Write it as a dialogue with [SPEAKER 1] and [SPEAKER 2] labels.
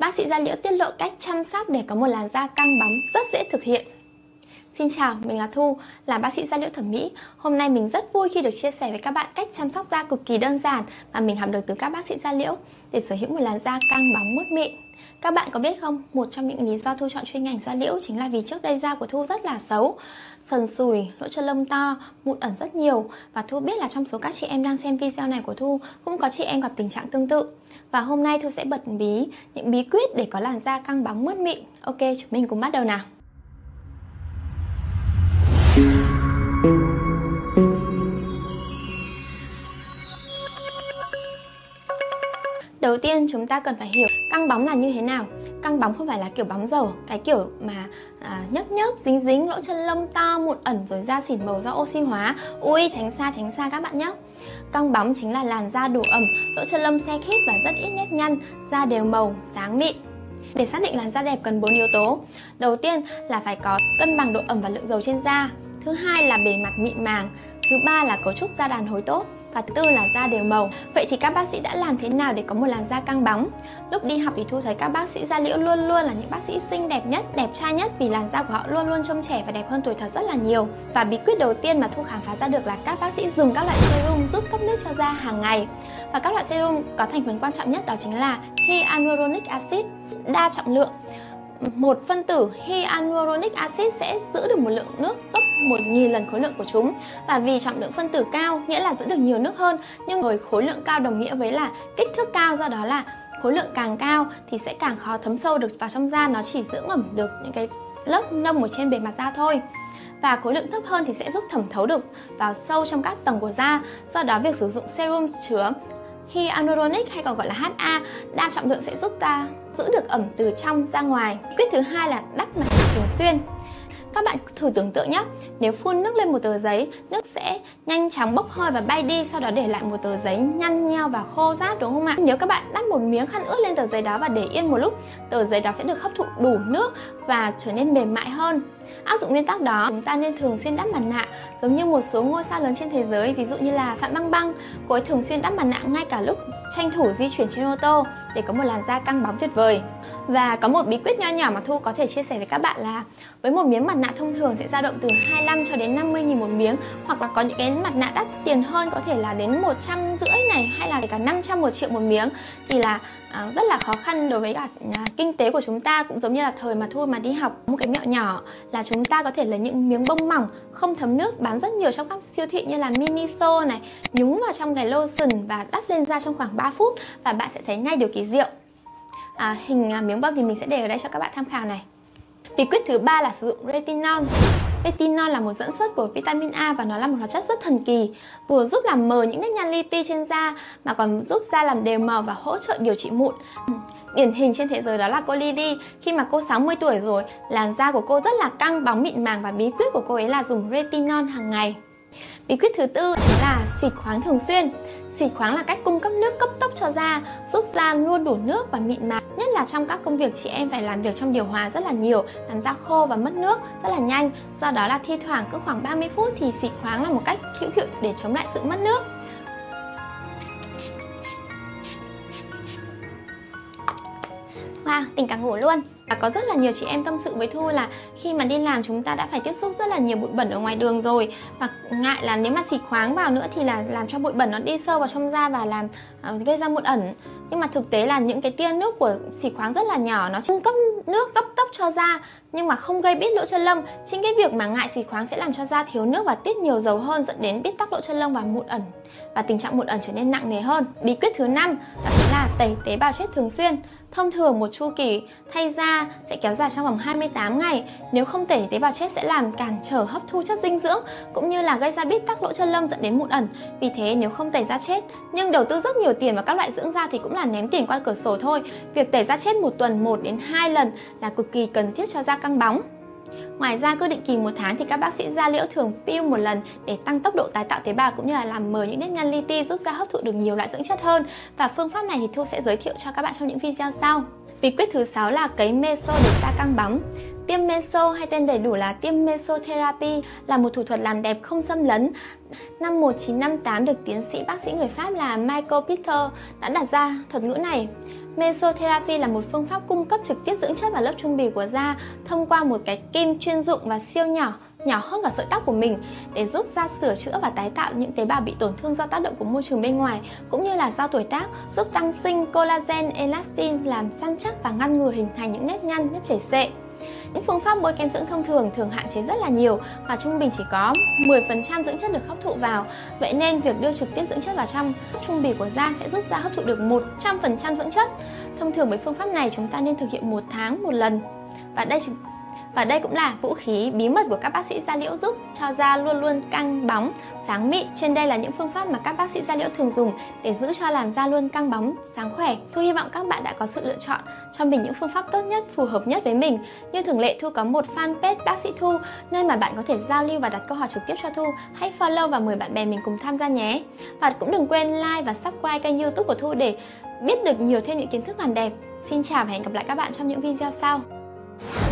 [SPEAKER 1] Bác sĩ da liễu tiết lộ cách chăm sóc để có một làn da căng bóng rất dễ thực hiện. Xin chào, mình là Thu, là bác sĩ da liễu thẩm mỹ. Hôm nay mình rất vui khi được chia sẻ với các bạn cách chăm sóc da cực kỳ đơn giản mà mình học được từ các bác sĩ da liễu để sở hữu một làn da căng bóng mướt mịn. Các bạn có biết không, một trong những lý do Thu chọn chuyên ngành da liễu chính là vì trước đây da của Thu rất là xấu, sần sùi, lỗ chân lông to, mụn ẩn rất nhiều. Và Thu biết là trong số các chị em đang xem video này của Thu cũng có chị em gặp tình trạng tương tự. Và hôm nay Thu sẽ bật mí những bí quyết để có làn da căng bóng mướt mịn. Ok, chúng mình cùng bắt đầu nào. Đầu tiên chúng ta cần phải hiểu căng bóng là như thế nào. Căng bóng không phải là kiểu bóng dầu, cái kiểu mà nhớp nhớp, dính dính, lỗ chân lông to, mụn ẩn rồi da xỉn màu do oxy hóa. Ui, tránh xa các bạn nhé. Căng bóng chính là làn da đủ ẩm, lỗ chân lông se khít và rất ít nếp nhăn, da đều màu, sáng mịn. Để xác định làn da đẹp cần 4 yếu tố. Đầu tiên là phải có cân bằng độ ẩm và lượng dầu trên da. Thứ hai là bề mặt mịn màng. Thứ ba là cấu trúc da đàn hồi tốt. Và thứ tư là da đều màu. Vậy thì các bác sĩ đã làm thế nào để có một làn da căng bóng? Lúc đi học thì Thu thấy các bác sĩ da liễu luôn luôn là những bác sĩ xinh đẹp nhất, đẹp trai nhất vì làn da của họ luôn luôn trông trẻ và đẹp hơn tuổi thật rất là nhiều. Và bí quyết đầu tiên mà Thu khám phá ra được là các bác sĩ dùng các loại serum giúp cấp nước cho da hàng ngày. Và các loại serum có thành phần quan trọng nhất đó chính là hyaluronic acid đa trọng lượng. Một phân tử hyaluronic acid sẽ giữ được một lượng nước gấp 1000 lần khối lượng của chúng. Và vì trọng lượng phân tử cao nghĩa là giữ được nhiều nước hơn, nhưng với khối lượng cao đồng nghĩa với là kích thước cao, do đó là khối lượng càng cao thì sẽ càng khó thấm sâu được vào trong da, nó chỉ dưỡng ẩm được những cái lớp nông ở trên bề mặt da thôi. Và khối lượng thấp hơn thì sẽ giúp thẩm thấu được vào sâu trong các tầng của da. Do đó việc sử dụng serum chứa hyaluronic hay còn gọi là HA đa trọng lượng sẽ giúp ta giữ được ẩm từ trong ra ngoài. Quyết thứ hai là đắp mặt nạ thường xuyên. Các bạn thử tưởng tượng nhé, nếu phun nước lên một tờ giấy, nước sẽ nhanh chóng bốc hơi và bay đi, sau đó để lại một tờ giấy nhăn nheo và khô ráp, đúng không ạ? Nếu các bạn đắp một miếng khăn ướt lên tờ giấy đó và để yên một lúc, tờ giấy đó sẽ được hấp thụ đủ nước và trở nên mềm mại hơn. Áp dụng nguyên tắc đó, chúng ta nên thường xuyên đắp mặt nạ, giống như một số ngôi sao lớn trên thế giới, ví dụ như là Phạm Băng Băng. Cô ấy thường xuyên đắp mặt nạ ngay cả lúc tranh thủ di chuyển trên ô tô để có một làn da căng bóng tuyệt vời. Và có một bí quyết nho nhỏ mà Thu có thể chia sẻ với các bạn là với một miếng mặt nạ thông thường sẽ dao động từ 25 cho đến 50.000 một miếng, hoặc là có những cái mặt nạ đắt tiền hơn có thể là đến 150 này, hay là cả 500 1 triệu một miếng, thì là rất là khó khăn đối với cả kinh tế của chúng ta. Cũng giống như là thời mà Thu mà đi học, một cái mẹo nhỏ là chúng ta có thể lấy những miếng bông mỏng không thấm nước bán rất nhiều trong các siêu thị như là Miniso này, nhúng vào trong cái lotion và đắp lên da trong khoảng 3 phút và bạn sẽ thấy ngay điều kỳ diệu. Hình miếng bông thì mình sẽ để ở đây cho các bạn tham khảo này. Bí quyết thứ ba là sử dụng retinol. Retinol là một dẫn xuất của vitamin A và nó là một hóa chất rất thần kỳ, vừa giúp làm mờ những nếp nhăn li ti trên da mà còn giúp da làm đều màu và hỗ trợ điều trị mụn. Điển hình trên thế giới đó là cô Lily. Khi mà cô 60 tuổi rồi, làn da của cô rất là căng bóng mịn màng và bí quyết của cô ấy là dùng retinol hàng ngày. Bí quyết thứ tư chính là xịt khoáng thường xuyên. Xịt khoáng là cách cung cấp nước cấp tốc cho da, giúp da luôn đủ nước và mịn màng. Nhất là trong các công việc chị em phải làm việc trong điều hòa rất là nhiều, làm da khô và mất nước rất là nhanh. Do đó là thi thoảng cứ khoảng 30 phút thì xịt khoáng là một cách hữu hiệu để chống lại sự mất nước. Wow, tỉnh cả ngủ luôn. Và có rất là nhiều chị em tâm sự với Thu là khi mà đi làm chúng ta đã phải tiếp xúc rất là nhiều bụi bẩn ở ngoài đường rồi, và ngại là nếu mà xịt khoáng vào nữa thì là làm cho bụi bẩn nó đi sâu vào trong da và làm gây ra mụn ẩn. Nhưng mà thực tế là những cái tia nước của xịt khoáng rất là nhỏ, nó cung cấp nước cấp tốc cho da nhưng mà không gây bít lỗ chân lông. Chính cái việc mà ngại xịt khoáng sẽ làm cho da thiếu nước và tiết nhiều dầu hơn, dẫn đến bít tắc lỗ chân lông và mụn ẩn, và tình trạng mụn ẩn trở nên nặng nề hơn. Bí quyết thứ 5 đó chính là tẩy tế bào chết thường xuyên. Thông thường một chu kỳ thay da sẽ kéo dài trong vòng 28 ngày. Nếu không tẩy tế bào chết sẽ làm cản trở hấp thu chất dinh dưỡng cũng như là gây ra bít tắc lỗ chân lông dẫn đến mụn ẩn. Vì thế nếu không tẩy da chết nhưng đầu tư rất nhiều tiền vào các loại dưỡng da thì cũng là ném tiền qua cửa sổ thôi. Việc tẩy da chết một tuần 1 đến 2 lần là cực kỳ cần thiết cho da căng bóng. Ngoài ra cứ định kỳ 1 tháng thì các bác sĩ da liễu thường peel một lần để tăng tốc độ tái tạo tế bào cũng như là làm mờ những nếp nhăn li ti, giúp da hấp thụ được nhiều loại dưỡng chất hơn. Và phương pháp này thì Thu sẽ giới thiệu cho các bạn trong những video sau. Bí quyết thứ 6 là cấy meso để da căng bóng. Tiêm meso hay tên đầy đủ là tiêm mesotherapy là một thủ thuật làm đẹp không xâm lấn. Năm 1958 được tiến sĩ bác sĩ người Pháp là Michael Pitter đã đặt ra thuật ngữ này. Mesotherapy là một phương pháp cung cấp trực tiếp dưỡng chất vào lớp trung bì của da thông qua một cái kim chuyên dụng và siêu nhỏ, nhỏ hơn cả sợi tóc của mình, để giúp da sửa chữa và tái tạo những tế bào bị tổn thương do tác động của môi trường bên ngoài cũng như là do tuổi tác, giúp tăng sinh collagen, elastin, làm săn chắc và ngăn ngừa hình thành những nếp nhăn, nếp chảy xệ. Những phương pháp bôi kem dưỡng thông thường hạn chế rất là nhiều và trung bình chỉ có 10% dưỡng chất được hấp thụ vào. Vậy nên việc đưa trực tiếp dưỡng chất vào trong trung bì của da sẽ giúp da hấp thụ được 100% dưỡng chất. Thông thường với phương pháp này chúng ta nên thực hiện 1 tháng 1 lần. Và đây cũng là vũ khí bí mật của các bác sĩ da liễu, giúp cho da luôn luôn căng bóng, sáng mịn. Trên đây là những phương pháp mà các bác sĩ da liễu thường dùng để giữ cho làn da luôn căng bóng, sáng khỏe. Thu hy vọng các bạn đã có sự lựa chọn cho mình những phương pháp tốt nhất, phù hợp nhất với mình. Như thường lệ, Thu có một fanpage bác sĩ Thu, nơi mà bạn có thể giao lưu và đặt câu hỏi trực tiếp cho Thu. Hãy follow và mời bạn bè mình cùng tham gia nhé. Và cũng đừng quên like và subscribe kênh YouTube của Thu để biết được nhiều thêm những kiến thức làm đẹp. Xin chào và hẹn gặp lại các bạn trong những video sau.